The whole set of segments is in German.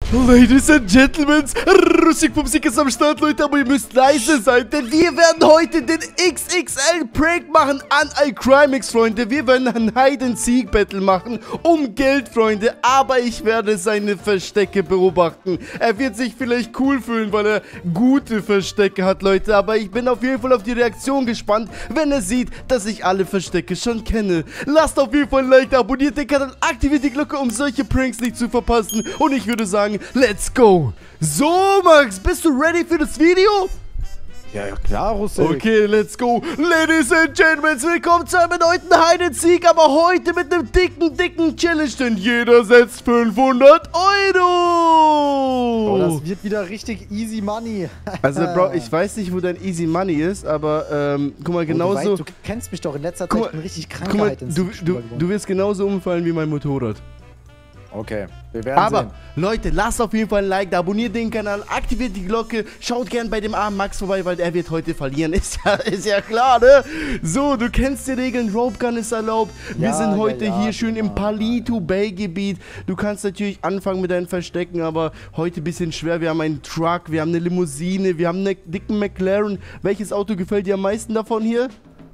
Ladies and Gentlemen, Russikpupsik ist am Start, Leute, aber ihr müsst leise sein, denn wir werden heute den XXL-Prank machen an iCrimex, Freunde. Wir werden ein Hide-and-Seek-Battle machen um Geld, Freunde, aber ich werde seine Verstecke beobachten. Er wird sich vielleicht cool fühlen, weil er gute Verstecke hat, Leute, aber ich bin auf jeden Fall auf die Reaktion gespannt, wenn er sieht, dass ich alle Verstecke schon kenne. Lasst auf jeden Fall ein Like da, abonniert den Kanal, aktiviert die Glocke, um solche Pranks nicht zu verpassen und ich würde sagen, let's go! So, Max, bist du ready für das Video? Ja, klar, Russik. Okay, let's go. Ladies and Gentlemen, willkommen zu einem erneuten Hide-and-Seek, aber heute mit einem dicken Challenge, denn jeder setzt 500 Euro. Oh, das wird wieder richtig easy money. Also, Bro, ich weiß nicht, wo dein easy money ist, aber, guck mal, genauso... Du kennst mich doch, in letzter Zeit, ich bin richtig krank. Guck mal, du wirst genauso umfallen wie mein Motorrad. Okay, wir werden sehen. Leute, lasst auf jeden Fall ein Like da, abonniert den Kanal, aktiviert die Glocke, schaut gern bei dem armen Max vorbei, weil er wird heute verlieren, ist ja klar, ne? So, du kennst die Regeln, Rope Gun ist erlaubt, wir sind heute hier schön im Paleto Bay Gebiet, du kannst natürlich anfangen mit deinen Verstecken, aber heute ein bisschen schwer, wir haben einen Truck, wir haben eine Limousine, wir haben einen dicken McLaren. Welches Auto gefällt dir am meisten davon hier?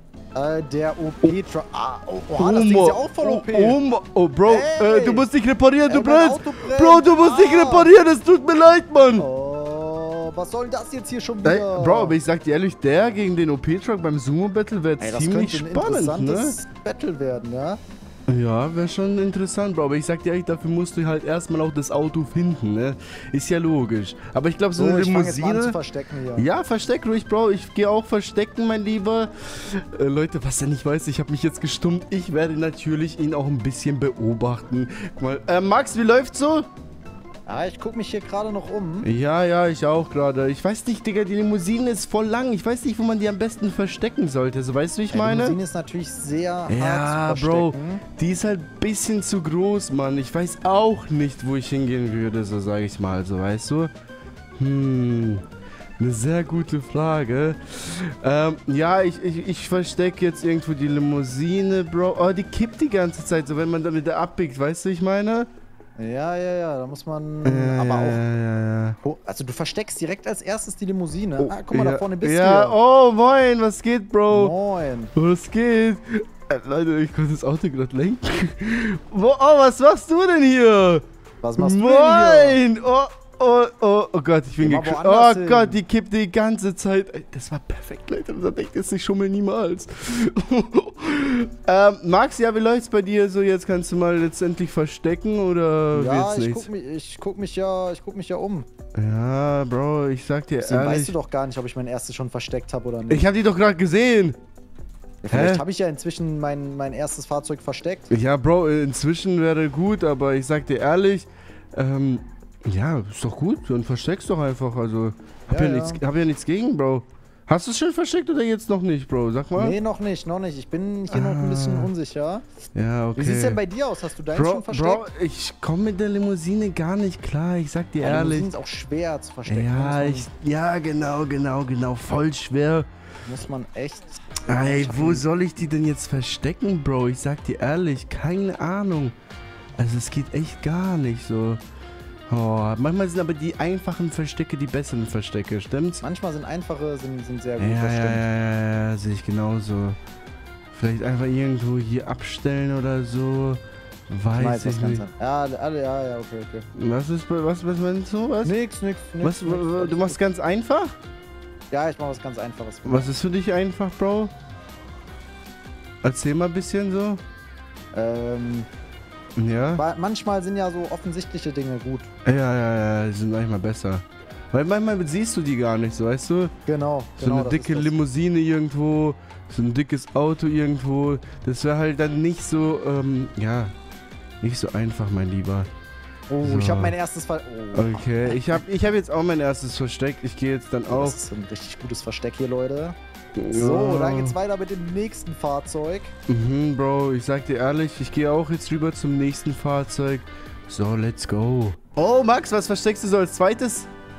Der OP-Truck. Das Ding ist ja auch voll OP. Oh, Bro, hey. Du musst dich reparieren, du brennst. brennt. Bro, du musst dich reparieren, es tut mir leid, Mann. Oh, was soll das jetzt hier schon wieder? Bro, aber ich sag dir ehrlich, der gegen den OP-Truck beim Sumo-Battle wäre ziemlich spannend, ein interessantes Battle werden, ja? Ja, wäre schon interessant, Bro, aber ich sag dir ehrlich, dafür musst du halt erstmal auch das Auto finden, ne? Ist ja logisch. Aber ich glaube, so eine Limousine... Ich fang jetzt mal an zu verstecken hier. Ja, versteck ruhig, Bro. Ich gehe auch verstecken, mein Lieber. Leute, was er nicht weiß, ich habe mich jetzt gestummt. Ich werde natürlich ihn auch ein bisschen beobachten. Guck mal, Max, wie läuft's so? Ja, ich gucke mich hier gerade noch um. Ja, ich auch gerade. Ich weiß nicht, Digga, die Limousine ist voll lang. Ich weiß nicht, wo man die am besten verstecken sollte. So, weißt du, wie ich meine? Die Limousine ist natürlich sehr hart zu verstecken. Bro, die ist halt ein bisschen zu groß, Mann. Ich weiß auch nicht, wo ich hingehen würde, so sage ich mal. So, weißt du? Eine sehr gute Frage. Ja, ich verstecke jetzt irgendwo die Limousine, Bro. Oh, die kippt die ganze Zeit, so wenn man dann wieder abbiegt. Weißt du, wie ich meine? Ja, da muss man aber auch... Ja. Oh, also du versteckst direkt als erstes die Limousine. Oh, guck mal, da vorne bist du. Ja, oh, moin, was geht, Bro? Moin. Was geht? Leute, ich konnte das Auto gerade lenken. Was machst du denn hier? Was machst du denn hier? Oh Gott, ich bin gekriegt. Oh Gott, die kippt die ganze Zeit. Das war perfekt, Leute. Da denkt es, ich schummel niemals. Max, ja, wie läuft's bei dir so? Jetzt kannst du mal letztendlich verstecken oder ja, wird's nichts? Ich guck mich ja um. Ja, Bro, ich sag dir ehrlich. Weißt du doch gar nicht, ob ich mein erstes schon versteckt habe oder nicht. Ich hab die doch gerade gesehen. Ja, vielleicht habe ich ja inzwischen mein erstes Fahrzeug versteckt. Ja, Bro, inzwischen wäre gut, aber ich sag dir ehrlich, ja, ist doch gut, dann versteckst doch einfach, also, hab ja nichts gegen, Bro. Hast du es schon versteckt oder jetzt noch nicht, Bro? Sag mal. Nee, noch nicht. Ich bin hier noch ein bisschen unsicher. Ja, okay. Wie sieht's denn bei dir aus? Hast du deins schon versteckt? Bro, ich komme mit der Limousine gar nicht klar, ich sag dir ehrlich. Limousine ist auch schwer zu verstecken. Ja, genau, voll schwer. Muss man echt... Ey, wo soll ich die denn jetzt verstecken, Bro? Ich sag dir ehrlich, keine Ahnung. Also es geht echt gar nicht so. Oh, manchmal sind aber die einfachen Verstecke die besseren Verstecke, stimmt's? Manchmal sind einfache, sind sehr gut, ja, sehe ich genauso. Vielleicht einfach irgendwo hier abstellen oder so. Weiß ich nicht. Ja, okay. Was meinst du? Was? Nix. Du machst ganz einfach? Ja, ich mach was ganz Einfaches. Was ist für dich einfach, Bro? Erzähl mal ein bisschen so. Ja. Manchmal sind ja so offensichtliche Dinge gut. Ja, die sind manchmal besser. Weil manchmal siehst du die gar nicht, so, weißt du? Genau. So eine dicke Limousine irgendwo, so ein dickes Auto irgendwo. Das wäre halt dann nicht so, nicht so einfach, mein Lieber. Oh, so. Ich habe mein erstes Okay, ich hab jetzt auch mein erstes Versteck. Ich gehe jetzt dann auf. Das ist ein richtig gutes Versteck hier, Leute. So, dann geht's weiter mit dem nächsten Fahrzeug. Bro, ich sag dir ehrlich, ich gehe auch jetzt rüber zum nächsten Fahrzeug. So, let's go. Oh, Max, was versteckst du so als zweites?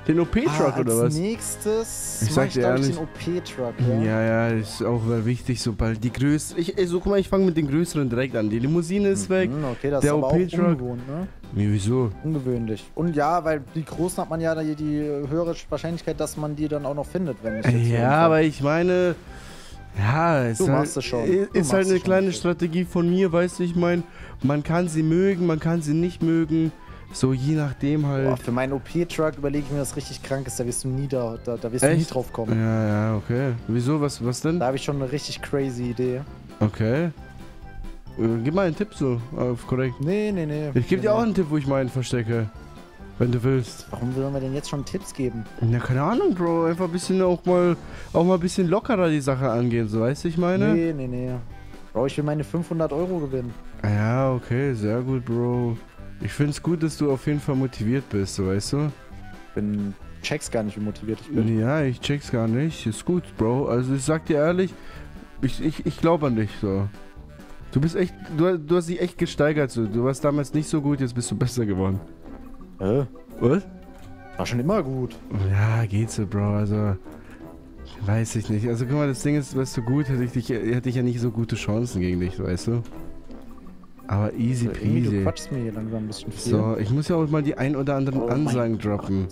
Den OP-Truck oder was? Als nächstes Ich sag dir glaub ehrlich. den OP-Truck, Ja, ist auch wichtig, sobald die größere... So, guck mal, ich fange mit den größeren direkt an. Die Limousine ist weg. Okay, das Der ist aber auch OP-Truck. ungewohnt, ne? Wieso? Ungewöhnlich. Und ja, weil die Großen hat man ja die höhere Wahrscheinlichkeit, dass man die dann auch noch findet, wenn ich jetzt Ja, aber ich meine... Ja, es Du ist halt, machst es schon. ist halt eine kleine Strategie von mir, weißt du, ich meine, man kann sie mögen, man kann sie nicht mögen, so je nachdem halt. Boah, für meinen OP-Truck überlege ich mir, was richtig krank ist, da wirst du nie da wirst du nie Echt? drauf kommen. Ja, okay. Wieso, was denn? Da habe ich schon eine richtig crazy Idee. Okay. Gib mal einen Tipp so, auf korrekt. Nee. Ich gebe dir auch einen Tipp, wo ich meinen verstecke, wenn du willst. Warum will man denn jetzt schon Tipps geben? Ja, keine Ahnung, Bro, einfach ein bisschen auch mal ein bisschen lockerer die Sache angehen, so, weißt du, ich meine? Nee. Bro, ich will meine 500 Euro gewinnen. Ja, okay, sehr gut, Bro. Ich find's gut, dass du auf jeden Fall motiviert bist, so, weißt du? Check's gar nicht, wie motiviert ich bin. Ja, ich check's gar nicht. Ist gut, Bro. Also ich sag dir ehrlich, ich glaube an dich, so. Du bist echt, du hast dich echt gesteigert, so. Du warst damals nicht so gut, jetzt bist du besser geworden. Was? War schon immer gut. Ja, geht so, Bro, also... Weiß ich nicht. Also guck mal, das Ding ist, weißt du, gut, hätte ich ja nicht so gute Chancen gegen dich, weißt du? Aber easy Also, du peasy. quatschst mir hier langsam ein bisschen viel. So, ich muss ja auch mal die ein oder anderen Oh Ansagen mein droppen.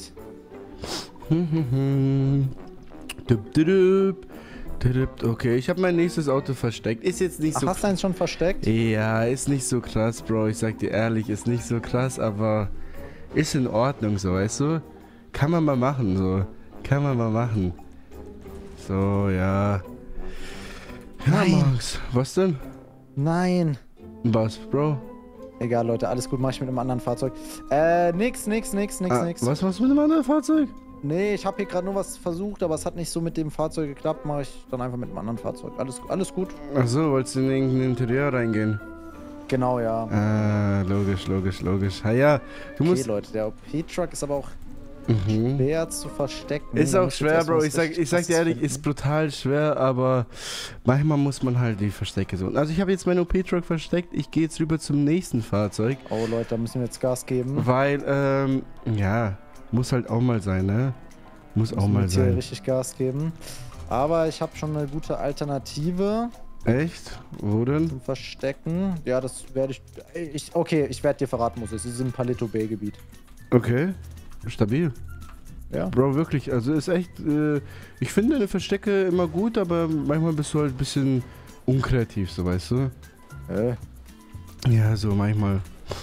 Gott. Okay, ich habe mein nächstes Auto versteckt. Ist jetzt nicht Ach, so... hast du eins schon versteckt? Ja, ist nicht so krass, Bro. Ich sag dir ehrlich, ist nicht so krass, aber ist in Ordnung, so, weißt du? Kann man mal machen, so. Kann man mal machen. So, ja. Nein. Ja, Max. Was denn? Nein. Was, Bro? Egal, Leute, alles gut, mach ich mit einem anderen Fahrzeug. Nix. Was machst du mit dem anderen Fahrzeug? Nee, ich habe hier gerade nur was versucht, aber es hat nicht so mit dem Fahrzeug geklappt. Mache ich dann einfach mit einem anderen Fahrzeug. Alles gut. Ach so, wolltest du in irgendein Interieur reingehen? Genau, ja. Logisch. Ja, du Okay, musst... Leute, der OP-Truck ist aber auch Mhm. schwer zu verstecken. Ist Da auch muss schwer, jetzt erstmal Bro. was Ich sag richtig dir ehrlich, Krasses ist brutal schwer, aber manchmal muss man halt die Verstecke so. Also ich habe jetzt meinen OP-Truck versteckt. Ich gehe jetzt rüber zum nächsten Fahrzeug. finden. Oh, Leute, da müssen wir jetzt Gas geben. Weil, ja, muss halt auch mal sein, ne? Muss auch Müssen wir mal jetzt hier sein. richtig Gas geben. Aber ich habe schon eine gute Alternative Echt? Wo denn? zum Verstecken. Ja, das werde ich... Okay, ich werde dir verraten, muss es. Es ist im Palito Bay Gebiet. Okay. Stabil. Ja. Bro, wirklich, also ist echt, ich finde eine Verstecke immer gut, aber manchmal bist du halt ein bisschen unkreativ, so, weißt du? Ja, so manchmal.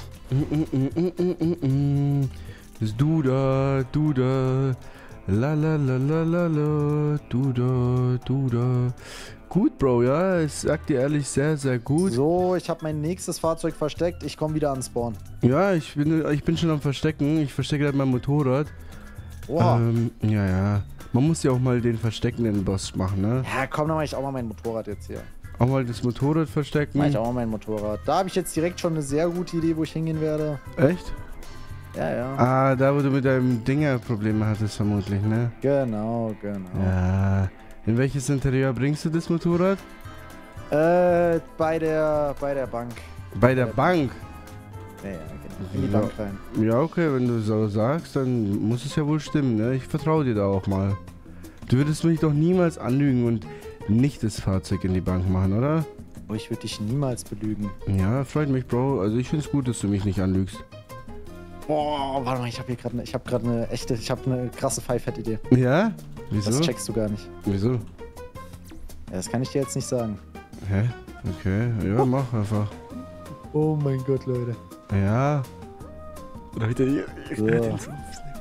Du da, la la la la la la, du da. Gut, Bro, ja, ich sag dir ehrlich, sehr, sehr gut. So, ich habe mein nächstes Fahrzeug versteckt. Ich komme wieder ans Spawn. Ja, ich bin schon am Verstecken. Ich verstecke halt mein Motorrad. Oha. Ja. Man muss ja auch mal den versteckenden Boss machen, ne? Ja, komm, dann mach ich auch mal mein Motorrad jetzt hier. Auch mal das Motorrad verstecken. Mach ich auch mal mein Motorrad. Da habe ich jetzt direkt schon eine sehr gute Idee, wo ich hingehen werde. Echt? Ja. Ah, da wo du mit deinem Dinger Probleme hattest vermutlich, ne? Genau. Ja. In welches Interieur bringst du das Motorrad? Bei der Bank. Bei der Bank? Ja, genau. In die Bank rein. Ja, okay, wenn du so sagst, dann muss es ja wohl stimmen, ne? Ich vertraue dir da auch mal. Du würdest mich doch niemals anlügen und nicht das Fahrzeug in die Bank machen, oder? Oh, ich würde dich niemals belügen. Ja, freut mich, Bro. Also ich finde es gut, dass du mich nicht anlügst. Boah, warte mal, ich habe gerade eine krasse Pfeifett-Idee. Ja? Wieso? Das checkst du gar nicht. Wieso? Ja, das kann ich dir jetzt nicht sagen. Hä? Okay, ja, mach einfach. Oh mein Gott, Leute. Ja. Leute, So.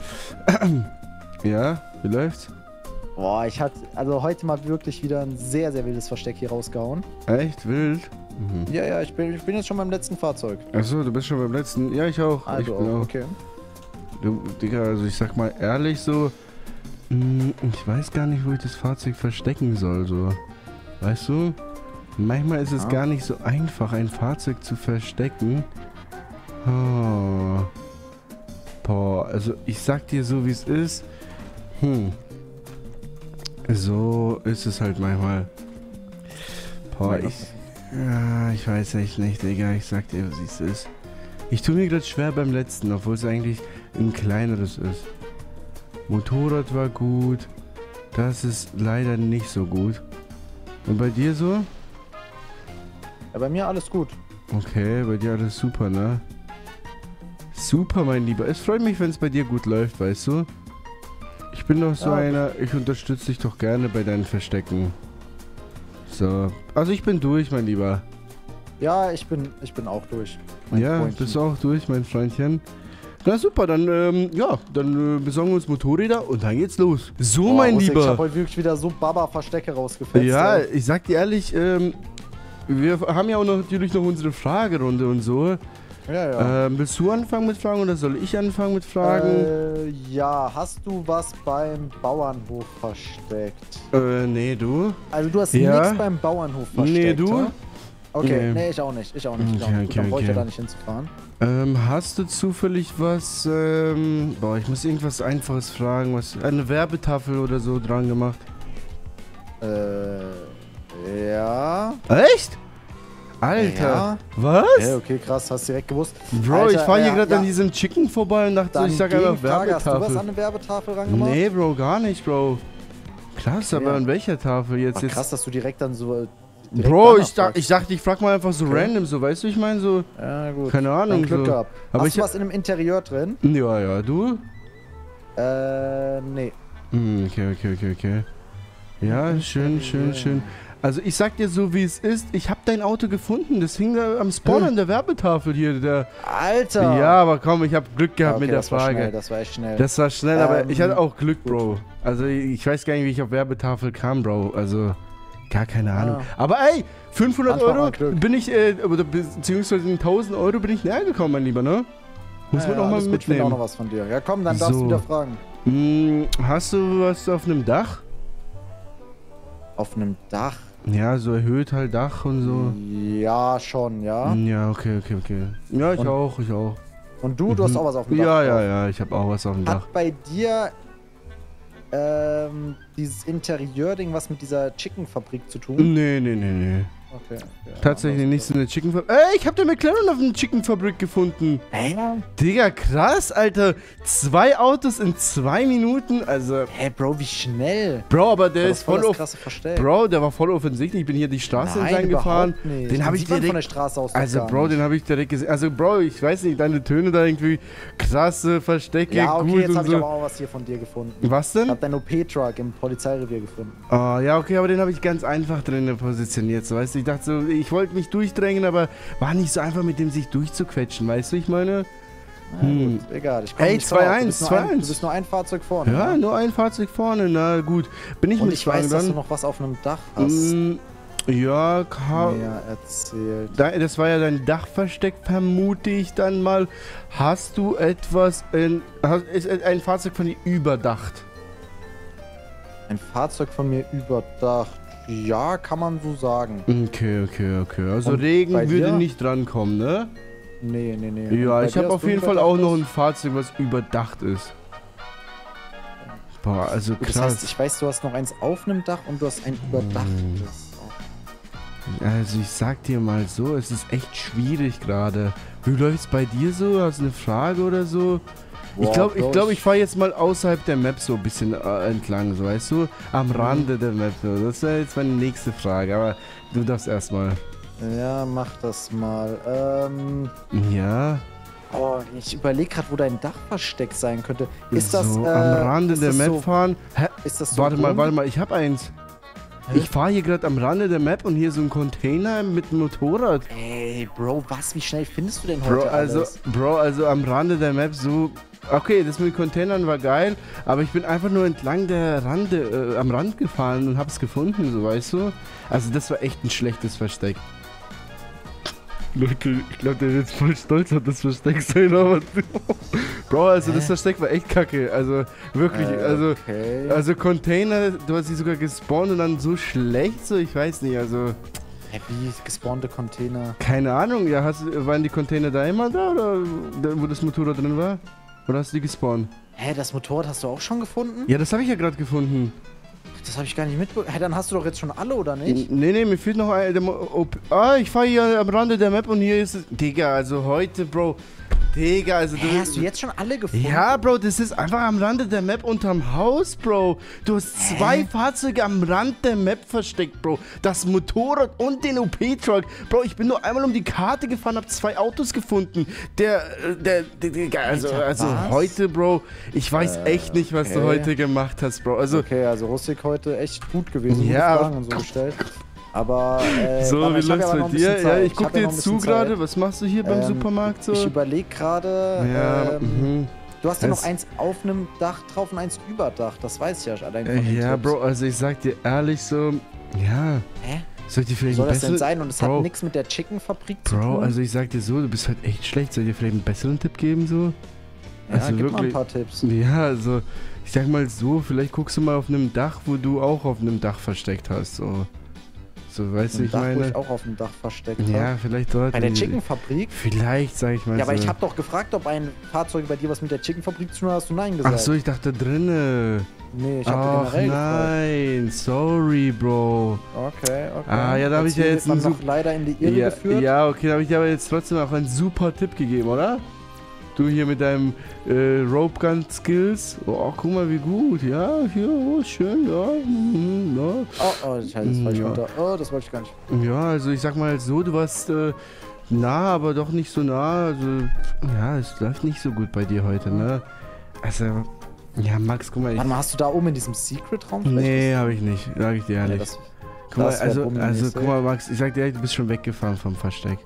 Ja, wie läuft's? Boah, ich hatte also heute mal wirklich wieder ein sehr, sehr wildes Versteck hier rausgehauen. Echt wild? Mhm. Ja, ich bin jetzt schon beim letzten Fahrzeug. Achso, du bist schon beim letzten. Ja, ich auch. Also, ich bin auch. okay. Du, Digga, also ich sag mal ehrlich so, ich weiß gar nicht, wo ich das Fahrzeug verstecken soll, so. Weißt du? Manchmal ist es Ja. gar nicht so einfach, ein Fahrzeug zu verstecken. Oh. Boah, also ich sag dir so, wie es ist. So ist es halt manchmal. Boah, ich weiß echt nicht, Digga. Ich sag dir, wie es ist. Ich tue mir gerade schwer beim letzten, obwohl es eigentlich ein kleineres ist. Motorrad war gut. Das ist leider nicht so gut. Und bei dir so? Ja, bei mir alles gut. Okay, bei dir alles super, ne? Super, mein Lieber. Es freut mich, wenn es bei dir gut läuft, weißt du? Ich bin doch so einer, ich unterstütze dich doch gerne bei deinen Verstecken. So. Also ich bin durch, mein Lieber. Ja, ich bin auch durch. Ja, bist du auch durch, mein Freundchen. Na super, dann, dann besorgen wir uns Motorräder und dann geht's los. So, mein Lieber. Ich habe heute wirklich wieder so Baba-Verstecke rausgefetzt. Ja, ich sag dir ehrlich, wir haben ja auch natürlich noch unsere Fragerunde und so. Ja. Willst du anfangen mit Fragen oder soll ich anfangen mit Fragen? Ja, hast du was beim Bauernhof versteckt? Nee, du? Also du hast nichts beim Bauernhof versteckt? Nee, du? Okay, nee, ich auch nicht. Gut, dann brauche ich ja da nicht hinzufahren. Hast du zufällig was, ich muss irgendwas Einfaches fragen, eine Werbetafel oder so dran gemacht? Ja. Echt? Alter, ja. Was? Ja, okay, krass, hast direkt gewusst. Bro, Alter, ich fahre hier gerade an diesem Chicken vorbei und dachte, ich sag einfach Werbetafel. Hast du was an eine Werbetafel rangemacht? Nee, Bro, gar nicht, Bro. Krass, aber an welcher Tafel jetzt? Krass, dass du direkt dann so... Bro, ich dachte, ich frag mal einfach so random, so, weißt du, ich meine so... Ja, gut. Keine Ahnung, Glück so. gehabt. Aber hast du was in einem Interieur drin? Ja, du? Nee. Okay. Ja, schön. Also ich sag dir so, wie es ist, ich hab dein Auto gefunden, das hing da am Spawn an der Werbetafel hier. Alter! Ja, aber komm, ich hab Glück gehabt mit der Frage. Das war echt schnell. Das war schnell, aber ich hatte auch Glück, Bro. Also ich weiß gar nicht, wie ich auf Werbetafel kam, Bro. Also, gar keine Ahnung. Aber ey, 500 Euro bin ich, oder beziehungsweise 1000 Euro bin ich näher gekommen, mein Lieber, ne? Muss man auch mal mitnehmen. Ich will auch noch was von dir. Ja komm, dann darfst du wieder fragen. Hast du was auf einem Dach? Auf einem Dach? Ja, so erhöht halt Dach und so. Ja, schon, ja. Ja, okay. Ja, ich auch. Und du hast auch was auf dem Dach? Ja, ich habe auch was auf dem Dach. Hat bei dir dieses Interieur-Ding was mit dieser Chicken-Fabrik zu tun? Nee. Okay. Tatsächlich nicht so eine Chicken-Fabrik. Ey, ich hab den McLaren auf einer Chicken-Fabrik gefunden. Digga, krass, Alter. 2 Autos in 2 Minuten, also... Bro, wie schnell. Bro, aber der ist voll Bro, der war voll offensichtlich. Ich bin hier die Straße entlang gefahren. Nicht. Den habe ich direkt... von der Straße aus den habe ich direkt gesehen. Also, Bro, ich weiß nicht, deine Töne da irgendwie krasse Verstecke, ja, okay, gut jetzt habe ich so. aber auch was hier von dir gefunden. Was denn? Ich habe deinen OP-Truck im Polizeirevier gefunden. Oh, ja, okay, aber den habe ich ganz einfach drin positioniert, so, weißt du. Ich dachte so, ich wollte mich durchdrängen, aber war nicht so einfach, mit dem sich durchzuquetschen, weißt du, ich meine? Gut, egal, ich komme nicht 2-1. Du bist nur ein Fahrzeug vorne. Ja, nur ein Fahrzeug vorne, na gut. Bin ich und mit ich weiß, dass du noch was auf einem Dach hast. Ja, erzählt. Das war ja dein Dachversteck, vermute ich dann mal. Hast du etwas ist ein Fahrzeug von dir überdacht? Ein Fahrzeug von mir überdacht? Ja, kann man so sagen. Okay. Also und Regen würde nicht drankommen, ne? Nee. Ja, ich habe auf jeden Fall auch noch ein Fahrzeug, was überdacht ist. Boah, also krass. Das heißt, ich weiß, du hast noch eins auf einem Dach und du hast ein überdachtes. Also ich sag dir mal so, es ist echt schwierig gerade. Wie läuft's bei dir so? Hast du eine Frage oder so? Boah, ich glaube, ich fahre jetzt mal außerhalb der Map so ein bisschen entlang, so, weißt du? Am Rande der Map. So. Das wäre jetzt meine nächste Frage, aber du darfst erstmal. Ja, mach das mal. Ja. Oh, ich überlege gerade, wo dein Dachversteck sein könnte. Ist so, das am Rande der Map fahren? Hä? Ist das so warte mal, ich habe eins. Hä? Ich fahre hier gerade am Rande der Map und hier so ein Container mit einem Motorrad. Ey, Bro, wie schnell findest du denn heute alles? Bro, also am Rande der Map so... Okay, das mit Containern war geil, aber ich bin einfach nur entlang der am Rand gefahren und hab's gefunden, so, weißt du? Also das war echt ein schlechtes Versteck. Leute, ich glaube, der ist jetzt voll stolz auf das Versteck sein, aber... Bro, also das Versteck war echt kacke, also wirklich, also Container, du hast sie sogar gespawnt und dann so schlecht, so, ich weiß nicht, also... Wie gespawnte Container? Keine Ahnung, ja, waren die Container da immer da, oder wo das Motorrad drin war? Oder hast du die gespawnt? Hä, das Motorrad hast du auch schon gefunden? Ja, das habe ich ja gerade gefunden. Das habe ich gar nicht mitbekommen. Hä, dann hast du doch jetzt schon alle, oder nicht? Nee, mir fehlt noch ein... ich fahre hier am Rande der Map und hier ist es... Digga, also heute, Bro... Digga, also Hä, hast du jetzt schon alle gefunden? Ja, Bro, das ist einfach am Rande der Map unterm Haus, Bro. Du hast 2 Fahrzeuge am Rand der Map versteckt, Bro. Das Motorrad und den OP-Truck. Bro, ich bin nur einmal um die Karte gefahren, hab 2 Autos gefunden. Also was? heute, Bro, ich weiß echt nicht, was du heute gemacht hast, Bro. Also, Okay, also Rustik heute echt gut gewesen, gute Ja. Fragen und so gestellt. Aber, so, warte, wie ich hab läuft's aber noch bei ein bisschen dir? Ja, Zeit. ich guck hab dir ja noch ein jetzt zu bisschen gerade. Zeit. Was machst du hier beim Supermarkt so? Ich überlege gerade, Ja, du hast ja Das- noch eins auf einem Dach drauf und eins über Dach. Das weiß ich ja allein von den Ja, Tipps. Bro, also ich sag dir ehrlich so, ja, Hä? soll ich dir vielleicht Soll einen das denn besseren... sein? Und es hat Bro, nichts mit der Chicken-Fabrik zu tun? Bro, also ich sag dir so, du bist halt echt schlecht. Soll ich dir vielleicht einen besseren Tipp geben so? ja, Also gib mal ein wirklich- paar Tipps. Ja, also ich sag mal so, vielleicht guckst du mal auf einem Dach, wo du auch auf einem Dach versteckt hast, so. So, weißt du, Ein ich Dach, wo meine... ich auch auf dem Dach versteckt habe. Ja, vielleicht dort... Bei der Chicken-Fabrik? Vielleicht, sag ich mal Ja, so. aber ich habe doch gefragt, ob ein Fahrzeug bei dir was mit der Chicken-Fabrik zu tun hat, hast du nein gesagt. Ach so, ich dachte drinne. Nee, ich habe Ach generell gefragt. nein, sorry, Bro. Okay. Ah, ja, da hab ich ja Erzähl, jetzt wird man einen noch leider in die Irre Ja, geführt. ja, okay, da habe ich dir aber jetzt trotzdem auch einen super Tipp gegeben, oder? Du hier mit deinem Rope Gun Skills. Oh, guck mal, wie gut. Ja, hier, oh, schön, ja. Ja. Oh, ich halte das falsch Ja. runter. Oh, das wollte ich gar nicht. Ja, also ich sag mal so, du warst nah, aber doch nicht so nah. Also, ja, es läuft nicht so gut bei dir heute, ne? Also, ja, Max, guck mal. Warte mal, hast du da oben in diesem Secret-Raum vielleicht Nee, habe ich nicht, sag ich dir was? ehrlich. Ja, das, Guck mal, das wär also bombenmäßig. guck mal, Max, ich sag dir ehrlich, du bist schon weggefahren vom Versteck.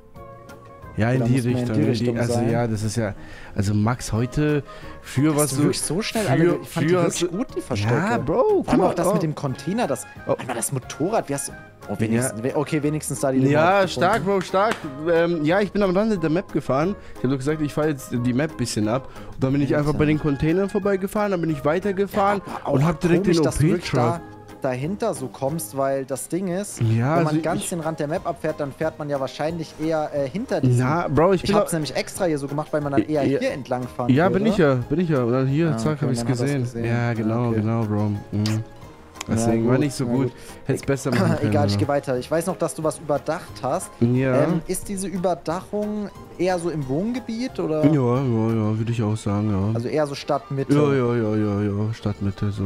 Ja, Ja, in da die muss man in Richtung. die Richtung also sein. ja, das ist ja. Also Max heute für was Hast du du. wirklich so schnell alle... Ich fand die hast wirklich du- gut, die Verstecke. Ja, Bro, Vor guck allem mal. auch das oh. mit dem Container, das... Oh. Warte mal, das Motorrad, wie hast du... Oh, wenigstens... Okay, wenigstens da die Ja, Limit stark, gefunden. Bro, stark. Ja, ich bin am Rande der Map gefahren. Ich habe nur gesagt, ich fahre jetzt die Map ein bisschen ab. Und dann bin ich einfach bei den Containern vorbeigefahren, dann bin ich weitergefahren Aber auch und habe direkt komisch, den dass du wirklich OP-Truck. dahinter so kommst, weil das Ding ist, Ja, wenn also man ganz ich- den Rand der Map abfährt, dann fährt man ja wahrscheinlich eher hinter diesem... Na, Bro, ich Ich bin. hab's nämlich extra hier so gemacht, weil man dann eher Ja. hier entlang fahren Ja, würde. bin ich ja. Und dann hier, Ah, zack, okay, habe ich's dann hat er's gesehen. gesehen. Ja, genau, Ja, okay. genau, Bro. Deswegen war gut, nicht so na gut. gut. Hätt's besser machen können. Egal, ich aber- gehe weiter. Ich weiß noch, dass du was überdacht hast. Ja. Ist diese Überdachung eher so im Wohngebiet oder? Ja, würde ich auch sagen, ja. Also eher so Stadtmitte? Ja, Stadtmitte, so.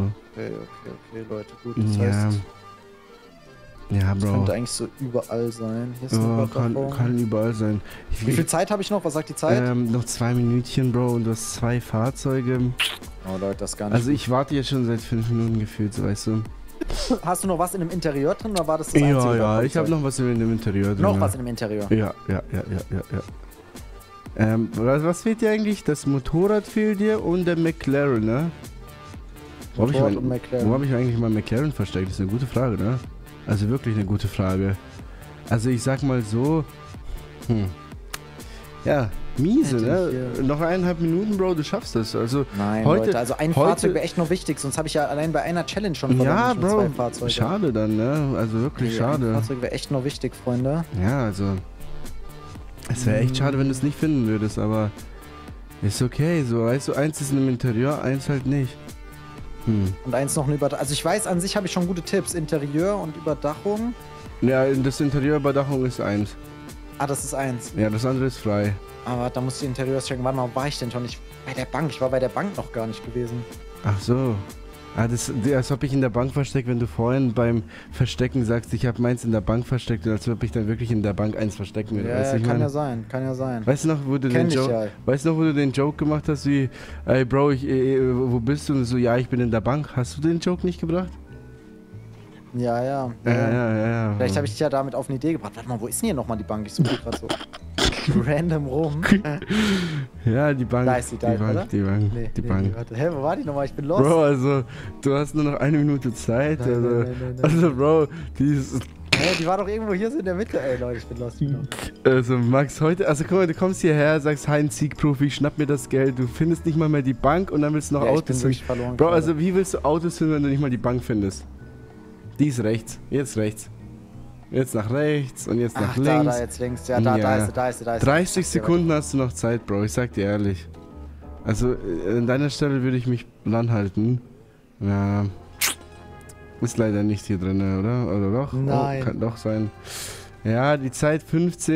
Okay, Leute, gut. Das Ja. heißt, Ja, das Bro. könnte eigentlich so überall sein. Hier ist eine Ja, Überdachung. kann überall sein. Wie viel Zeit habe ich noch? Was sagt die Zeit? Noch 2 Minütchen, Bro, und du hast 2 Fahrzeuge. Oh Leute, das ist gar nicht. Also ich warte jetzt schon seit 5 Minuten gefühlt, so, weißt du. Hast du noch was in dem Interieur drin oder war das das einzige? Ja, ich Fahrzeug? habe noch was in dem Interieur drin. Noch ja. was in dem Interieur. Ja. Was fehlt dir eigentlich? Das Motorrad fehlt dir und der McLaren, ne? Motorrad und McLaren. Wo habe ich eigentlich mal McLaren versteckt? Das ist eine gute Frage, ne? Also wirklich eine gute Frage. Also ich sag mal so, ja, miese, Hätte ne? ich, Noch 1,5 Minuten, Bro, du schaffst das. Also Nein, heute, Leute, also ein heute- Fahrzeug wäre echt noch wichtig, sonst habe ich ja allein bei einer Challenge schon verloren. ja, nicht nur Bro, zwei Fahrzeuge. schade dann, ne? Also wirklich Ein schade. Fahrzeug wäre echt noch wichtig, Freunde. Ja, also es wäre echt schade, wenn du es nicht finden würdest, aber ist okay, so, weißt du, eins ist in einem Interieur, eins halt nicht. Und eins noch eine Überdachung. Also ich weiß, an sich habe ich schon gute Tipps. Interieur und Überdachung. Ja, das Interieurüberdachung ist eins. Ah, das ist eins. Ja, das andere ist frei. Aber da muss ich Interieurs checken. Warte mal, wo war ich denn schon? Bei der Bank. Ich war bei der Bank noch gar nicht gewesen. Ach so. Ah, als ob ich in der Bank verstecke, wenn du vorhin beim Verstecken sagst, ich habe meins in der Bank versteckt, und als ob ich dann wirklich in der Bank eins verstecken will. weißt du, Ja, ich kann meine? ja sein. Kann ja sein. Weißt du noch, wo du Kenn den ich Joke, ja. weißt du noch, wo du den Joke gemacht hast, wie, ey Bro, wo bist du? Und so, ja, ich bin in der Bank. Hast du den Joke nicht gebracht? Ja. Ja. Vielleicht habe ich dich ja damit auf eine Idee gebracht. Warte mal, wo ist denn hier nochmal die Bank? Ich suche gerade so random rum. Ja, die Bank. Da ist sie, da, die Bank, oder? die Bank, Nee, die Bank. warte. Hä, wo war die nochmal? Ich bin lost. Bro, also, du hast nur noch 1 Minute Zeit. Nein, also, nein. also, Bro, die Hä, die war doch irgendwo hier so in der Mitte. Ey, Leute, ich bin lost. Also Max, heute, also guck mal, du kommst hierher, sagst, hi, ein Siegprofi, schnapp mir das Geld, du findest nicht mal mehr die Bank und dann willst du noch Ja, ich bin Autos wirklich finden. verloren Bro, gerade. also wie willst du Autos finden, wenn du nicht mal die Bank findest? Die ist rechts, jetzt rechts. Jetzt nach rechts und jetzt nach Ach, links. da jetzt links. Ja, da ist sie. 30 Sekunden hast du noch Zeit, Bro, ich sag dir ehrlich. Also an deiner Stelle würde ich mich ranhalten. Ja, ist leider nicht hier drin, oder? Oder doch? Nein. Oh, kann doch sein. Ja, die Zeit 15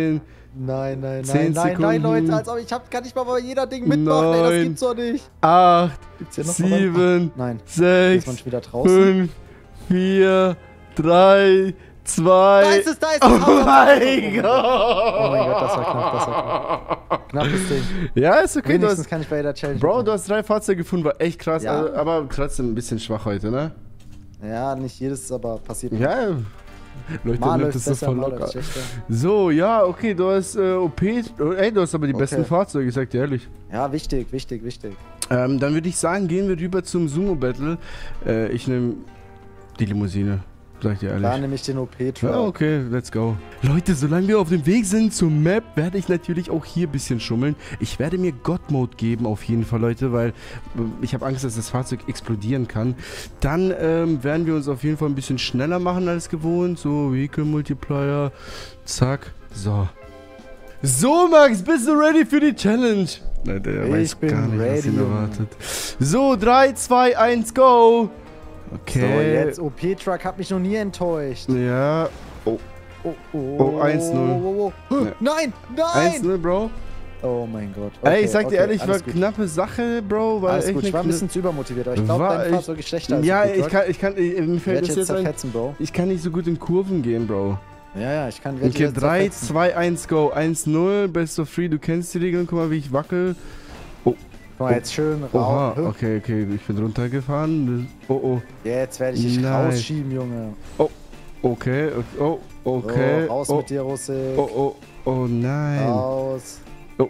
Nein, nein, 10 nein, nein, Sekunden. nein, Leute, als ob kann nicht mal bei jeder Ding mitmachen, ey, das 9, gibt's doch nicht. 8, Gibt's hier noch 7, Nein, 6, ist man schon wieder draußen? 5, 4, 3, 2. Da ist es, da ist es. Oh mein Gott. Oh mein Gott, das war knapp, das war knapp. Knappes Ding. Ja, ist okay. Wenigstens kann ich bei jeder Challenge Bro, mitmachen. du hast 3 Fahrzeuge gefunden, war echt krass, Ja. also, aber trotzdem ein bisschen schwach heute, ne? Ja, nicht jedes, aber passiert. Ja, Leute, Mal nimmt läuft das so besser, voll mal locker. läuft schlechter. So, ja, okay, du hast OP, ey, du hast aber die Okay. besten Fahrzeuge, ich sag dir ehrlich. Ja, wichtig, wichtig, wichtig. Dann würde ich sagen, gehen wir rüber zum Sumo-Battle. Ich nehme die Limousine, sag ich dir ehrlich. Da nehme ich den OP-Truck. Ja, okay, let's go. Leute, solange wir auf dem Weg sind zur Map, werde ich natürlich auch hier ein bisschen schummeln. Ich werde mir God-Mode geben, auf jeden Fall, Leute, weil ich habe Angst, dass das Fahrzeug explodieren kann. Dann werden wir uns auf jeden Fall ein bisschen schneller machen als gewohnt. So, Vehicle Multiplier, zack, so. So, Max, bist du ready für die Challenge? Nein, der Ich weiß bin gar nicht, was ready, ihn Junge. erwartet. So, 3, 2, 1, go! Okay. So, jetzt OP-Truck hat mich noch nie enttäuscht. Ja. Oh. Oh, Oh, 1-0. Oh. Ja. Nein, nein! 1-0, Bro. Oh mein Gott. Ey, ich sag dir okay, ehrlich, war alles gut. knappe Sache, Bro. War Alles echt gut, ich war ein eine bisschen zu übermotiviert, aber ich glaube, War dein ich- Fahrzeug ist schlechter als Ja, OP-Truck. mir fällt Werd das jetzt jetzt ein. zerfetzen, Bro. Ich kann nicht so gut in Kurven gehen, Bro. Ja, ich kann werd Okay, jetzt 3, zerfetzen. 2, 1, go. 1-0, Best of 3, du kennst die Regeln. Guck mal, wie ich wackel. Guck mal, jetzt schön Oha, raus. okay, ich bin runtergefahren. Oh, Jetzt werde ich dich Nein. rausschieben, Junge. okay. Okay. So, raus Oh, mit dir, Russik. oh, nein. Raus.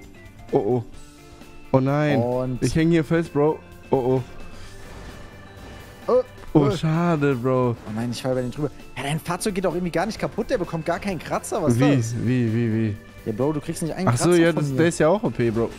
Oh nein. Und... Ich hänge hier fest, Bro. Oh. Oh, Oh, schade, Bro. Oh nein, ich fall über den drüber. Ja, dein Fahrzeug geht auch irgendwie gar nicht kaputt, der bekommt gar keinen Kratzer, was ist Wie? das? Wie? Ja, Bro, du kriegst nicht einen Ach Kratzer so, ja, von der mir. ist ja auch OP, Bro.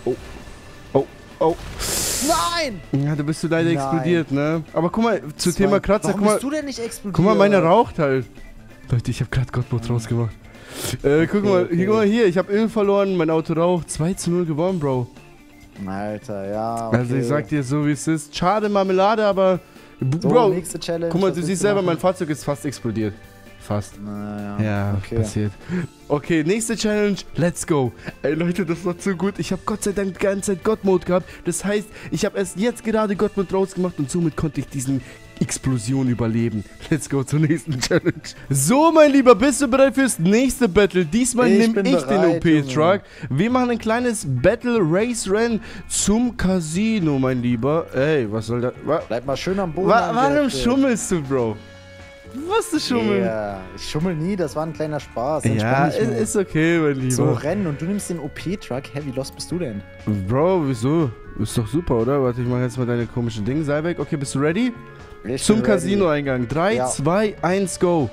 Oh. Nein! Ja, du bist so leider Nein. explodiert, ne? Aber guck mal, zu Thema Kratzer, Warum guck mal. bist du denn nicht explodiert? Guck mal, meine raucht halt. Leute, ich habe gerade Gottmod rausgemacht. Guck mal, okay. guck mal hier, ich habe Öl verloren, mein Auto raucht. 2-0 gewonnen, Bro. Alter, ja, okay. Also ich sag dir so, wie es ist. Schade Marmelade, aber... So, Bro, nächste Challenge. guck mal, was du willst siehst selber, machen? mein Fahrzeug ist fast explodiert. Fast. Naja, Ja, okay. passiert. Okay, nächste Challenge. Let's go. Ey, Leute, das war zu gut. Ich habe Gott sei Dank die ganze Zeit God-Mode gehabt. Das heißt, ich habe erst jetzt gerade God-Mode rausgemacht und somit konnte ich diesen Explosion überleben. Let's go zur nächsten Challenge. So, mein Lieber, bist du bereit fürs nächste Battle? Diesmal Ich nehme bin ich bereit, den OP-Truck. Wir machen ein kleines Battle-Race-Rennen zum Casino, mein Lieber. Ey, was soll das? Bleib mal schön am Boden. Warum schummelst du, Bro? Was du schummeln? Ja, ich schummel nie, das war ein kleiner Spaß. Ja, Entspann dich nur. ist okay, mein Lieber. So rennen und du nimmst den OP-Truck. Hä, wie lost bist du denn? Bro, wieso? Ist doch super, oder? Warte, ich mache jetzt mal deine komischen Dinge. Sei weg. Okay, bist du ready? Ich Zum bin ready. Casino-Eingang. 3, Ja. 2, 1, go.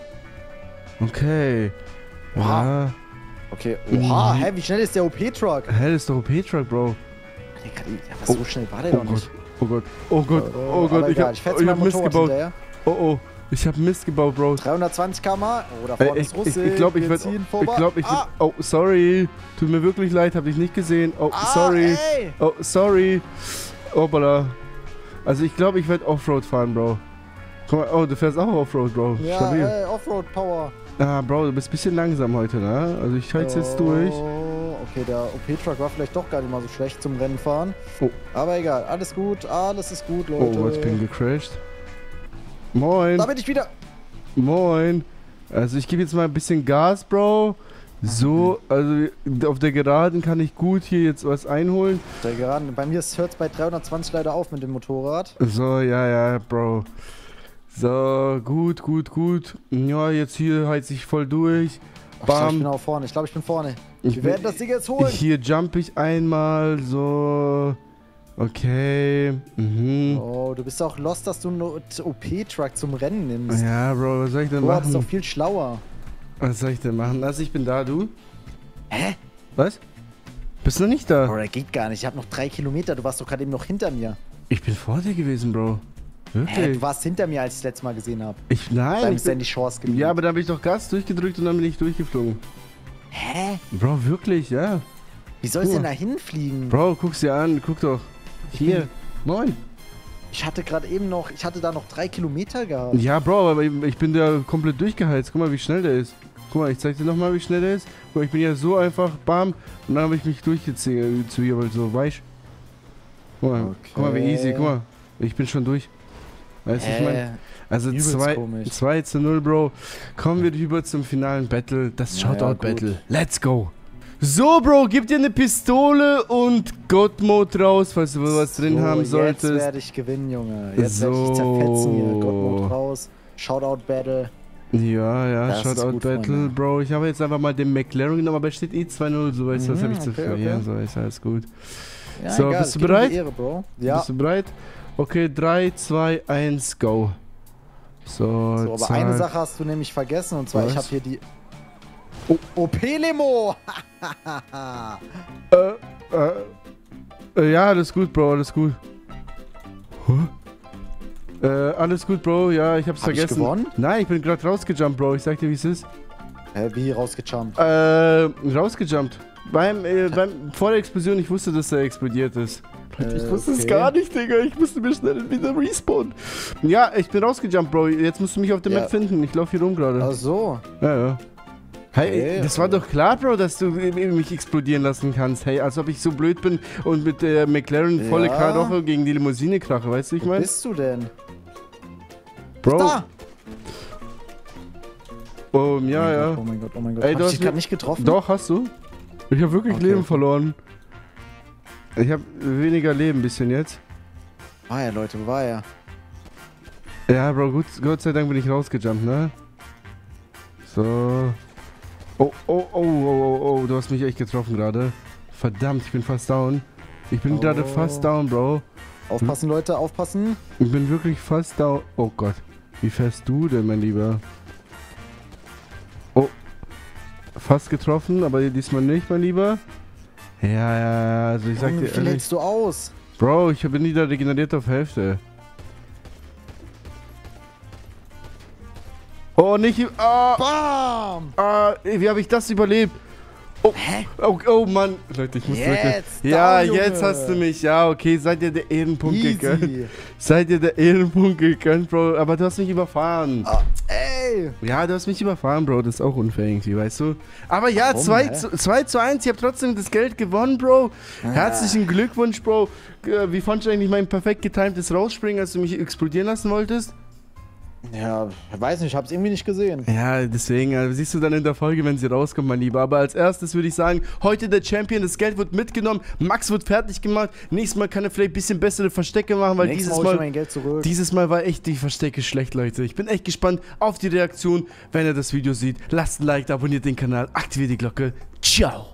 Okay. Oha. Ja. Okay, oha, hä, wie schnell ist der OP-Truck? Hä, das ist doch OP-Truck, Bro. Ja, so schnell war der doch nicht. Oh Gott. Oh Gott. Oh Gott. Aber egal, ich fähr's mit hab meinem Mist Motorrad gebaut. hinterher. Oh. Ich hab Mist gebaut, Bro. 320 km. Oh, da vorne ist Russik. Ich glaube, ich Wir werde. ziehen Ich vorbei. glaube, Oh, sorry. Tut mir wirklich leid, hab dich nicht gesehen. Oh, Ah, sorry. ey. Oh, sorry. Hoppala. Also ich glaube, ich werde Offroad fahren, Bro. Guck mal, oh, du fährst auch Offroad, Bro. Ja, Stabil. Offroad-Power. Ah, Bro, du bist ein bisschen langsam heute, ne? Also ich halte jetzt durch. Okay, der OP-Truck war vielleicht doch gar nicht mal so schlecht zum Rennen fahren. Oh. Aber egal, alles gut, Leute. Oh, ich bin gecrashed. Moin. Da bin ich wieder. Moin. Also ich gebe jetzt mal ein bisschen Gas, Bro. So, also auf der Geraden kann ich gut hier jetzt was einholen. Der Geraden, bei mir hört es bei 320 leider auf mit dem Motorrad. So, ja, Bro. So, gut. Ja, jetzt hier heiz ich voll durch. Ach, ich glaub, ich Bam. bin auch vorne, ich glaube, ich bin vorne. Ich Wir bin- werden das Ding jetzt holen. Hier jump ich einmal, so. Okay. Oh, du bist auch lost, dass du einen OP-Truck zum Rennen nimmst. Ja, Bro, was soll ich denn Du bist doch machen? viel schlauer. Was soll ich denn machen? Also ich bin da, du? Hä? Was? Bist du noch nicht da? Bro, das geht gar nicht. Ich habe noch 3 Kilometer. Du warst doch gerade eben noch hinter mir. Ich bin vor dir gewesen, Bro. Hä? Wirklich? Du warst hinter mir, als ich das letzte Mal gesehen habe. Nein. Beim Ich bin, Sandy Shores Gebiet. ja, aber da habe ich doch Gas durchgedrückt und dann bin ich durchgeflogen. Hä? Bro, wirklich, ja. Wie soll es Guck denn mal. da hinfliegen? Bro, guck's dir an, guck doch. Hier. Moin. Ich hatte gerade eben da noch 3 Kilometer gehabt. Ja, Bro, aber ich bin da komplett durchgeheizt. Guck mal, wie schnell der ist. Guck mal, ich zeig dir nochmal, wie schnell der ist. Guck mal, ich bin ja so einfach, bam. Und dann habe ich mich durchgezogen, zu hier, weil so weich. Guck mal, guck mal, wie easy, guck mal. Ich bin schon durch. Weißt du, ich meine? Also 2:0, Bro. Kommen wir rüber zum finalen Battle. Das Shoutout-Battle. Let's go. So, Bro, gib dir eine Pistole und God-Mode raus, falls du was drin haben solltest. Jetzt werde ich gewinnen, Junge. Jetzt werde ich dich zerfetzen hier. God-Mode raus. Shoutout-Battle. Ja, Shoutout-Battle, Bro. Ich habe jetzt einfach mal den McLaren genommen, aber es steht 2:0, so weißt du, was habe ich zu verlieren. So ist alles gut. Ja, so, egal. Bist du bereit? Ehre, Bro. Ja. Bist du bereit? Okay, 3, 2, 1, go. So, aber eine Sache hast du nämlich vergessen, und zwar, ich habe hier die... OP-Limo! Ja, alles gut, Bro, alles gut. Alles gut, Bro, ja, ich hab's vergessen. Ich gewonnen? Nein, ich bin gerade rausgejumpt, Bro, ich sag dir, wie es ist. Wie rausgejumpt? Rausgejumpt. Vor der Explosion, ich wusste, dass er explodiert ist. Ich wusste es gar nicht, Digga. Ich musste mir schnell wieder respawnen. Ja, ich bin rausgejumpt, Bro. Jetzt musst du mich auf der Map finden. Ich laufe hier rum gerade. Ach so. Ja. Hey, das war doch klar, Bro, dass du mich explodieren lassen kannst. Hey, als ob ich so blöd bin und mit der McLaren volle Karaoke gegen die Limousine krache. Weißt du, ich meine? Wo bist du denn? Bro. Da! Oh, ja. Oh mein Gott. Ey, hab ich dich gerade nicht getroffen? Doch, hast du. Ich habe wirklich Leben verloren. Ich habe weniger Leben bisschen jetzt. Ah ja, Leute, wo war er? Ja, Bro, Gott sei Dank bin ich rausgejumpt, ne? So. Oh, du hast mich echt getroffen gerade. Verdammt, ich bin fast down. Ich bin gerade fast down, Bro. Aufpassen, Leute, aufpassen. Ich bin wirklich fast down. Oh Gott. Wie fährst du denn, mein Lieber? Oh. Fast getroffen, aber diesmal nicht, mein Lieber. Ja, also ich sag dir wie viel hältst du aus? Bro, ich bin wieder regeneriert auf Hälfte. Oh, nicht... Bam! Wie habe ich das überlebt? Oh, hä? Oh Mann. Leute, ich muss wirklich... Ja, jetzt hast du mich. Ja, okay, seid ihr der Ehrenpunkt gegönnt. Seid ihr der Ehrenpunkt gegönnt, Bro. Aber du hast mich überfahren. Ey! Ja, du hast mich überfahren, Bro. Das ist auch unfair irgendwie, weißt du? Aber ja, 2:1. Ich habe trotzdem das Geld gewonnen, Bro. Herzlichen Glückwunsch, Bro. Wie fandest du eigentlich mein perfekt getimtes Rausspringen, als du mich explodieren lassen wolltest? Ja, weiß nicht, ich hab's irgendwie nicht gesehen. Ja, deswegen, siehst du dann in der Folge, wenn sie rauskommt, mein Lieber. Aber als erstes würde ich sagen, heute der Champion, das Geld wird mitgenommen, Max wird fertig gemacht. Nächstes Mal kann er vielleicht ein bisschen bessere Verstecke machen, weil dieses Mal war echt die Verstecke schlecht, Leute. Ich bin echt gespannt auf die Reaktion, wenn er das Video sieht. Lasst ein Like, abonniert den Kanal, aktiviert die Glocke. Ciao!